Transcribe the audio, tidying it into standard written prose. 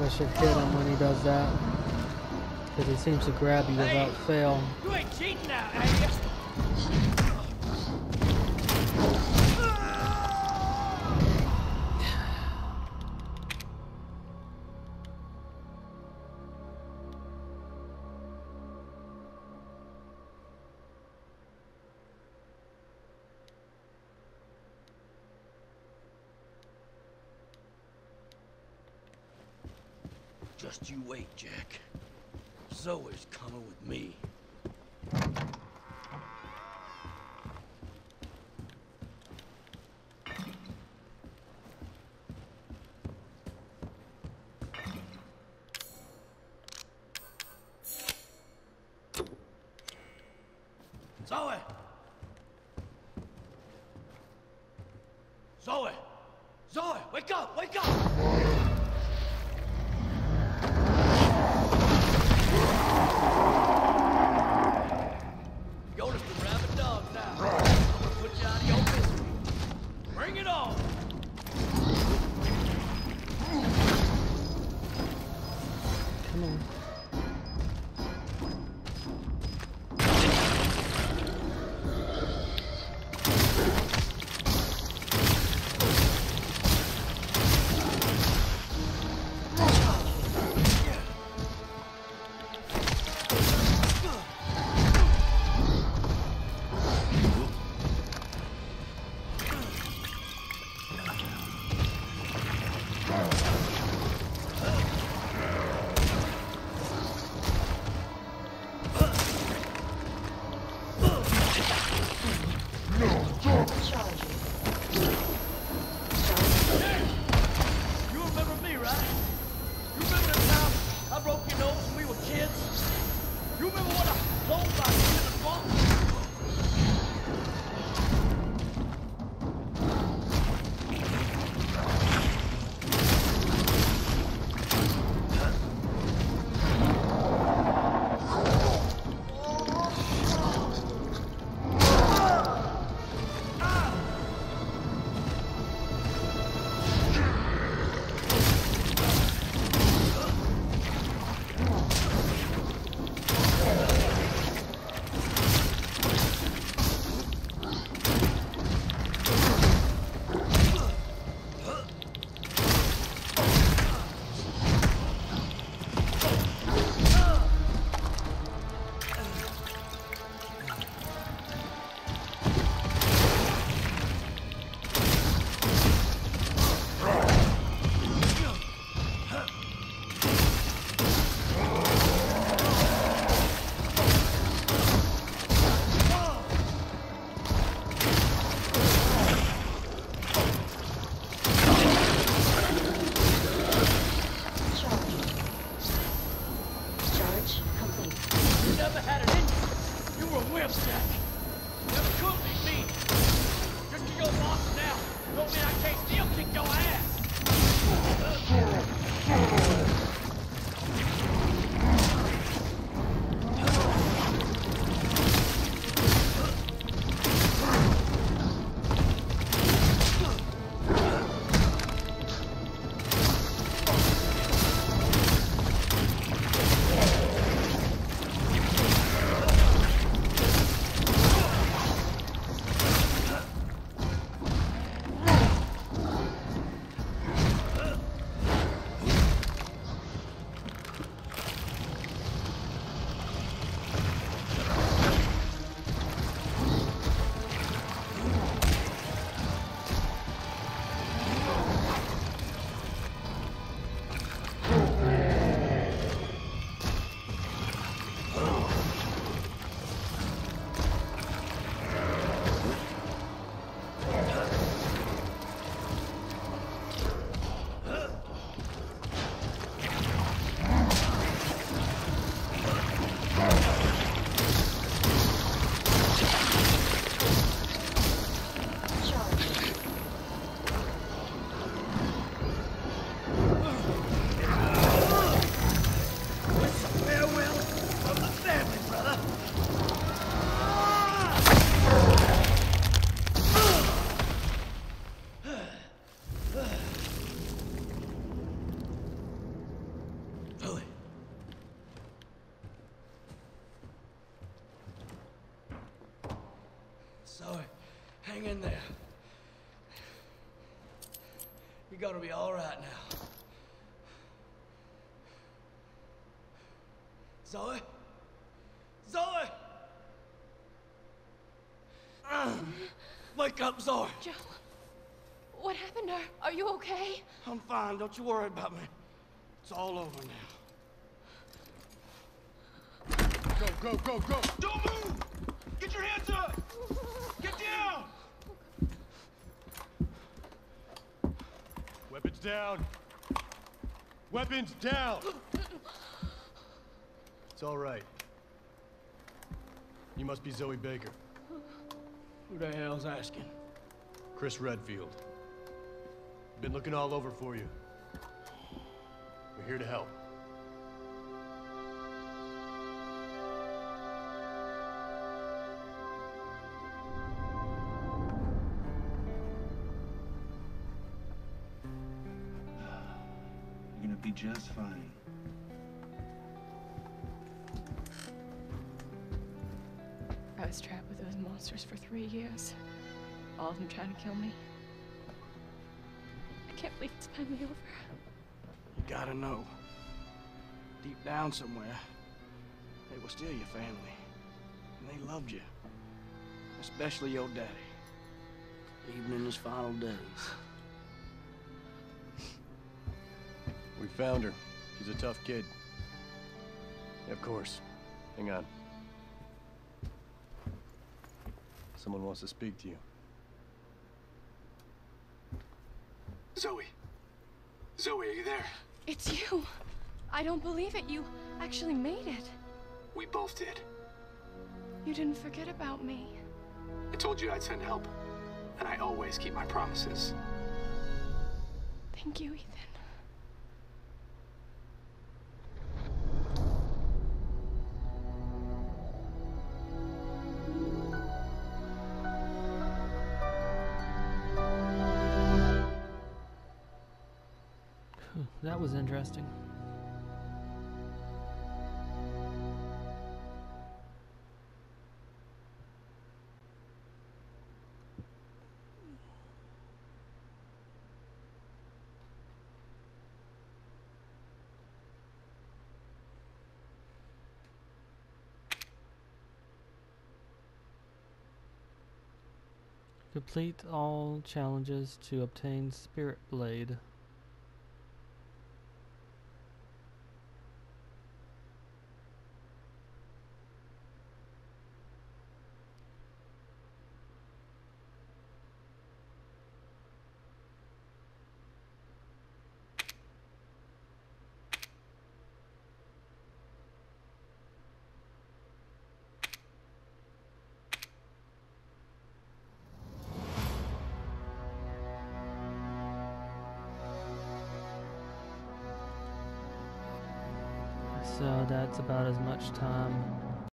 I should hit him when he does that. Because he seems to grab you without fail. You ain't cheating now, are you? Just you wait, Jack. Zoe's coming with me. Zoe! Zoe! Zoe, wake up! Wake up! Hang in there. You're gonna be all right now. Zoe? Zoe! Wake up, Zoe! Joe, what happened to her? Are you okay? I'm fine. Don't you worry about me. It's all over now. Go, go, go, go! Don't move! Get your hands up! Get down! Weapons down! Weapons down! It's all right. You must be Zoe Baker. Who the hell's asking? Chris Redfield. Been looking all over for you. We're here to help. You're gonna be just fine. I was trapped with those monsters for 3 years. All of them trying to kill me. I can't believe it's finally over. You gotta know. Deep down somewhere, they were still your family. And they loved you. Especially your daddy. Even in his final days. We found her. She's a tough kid. Yeah, of course. Hang on. Someone wants to speak to you. Zoe. Zoe, are you there? It's you. I don't believe it. You actually made it. We both did. You didn't forget about me. I told you I'd send help. And I always keep my promises. Thank you, Ethan. That was interesting. Complete all challenges to obtain Spirit Blade. So that's about as much time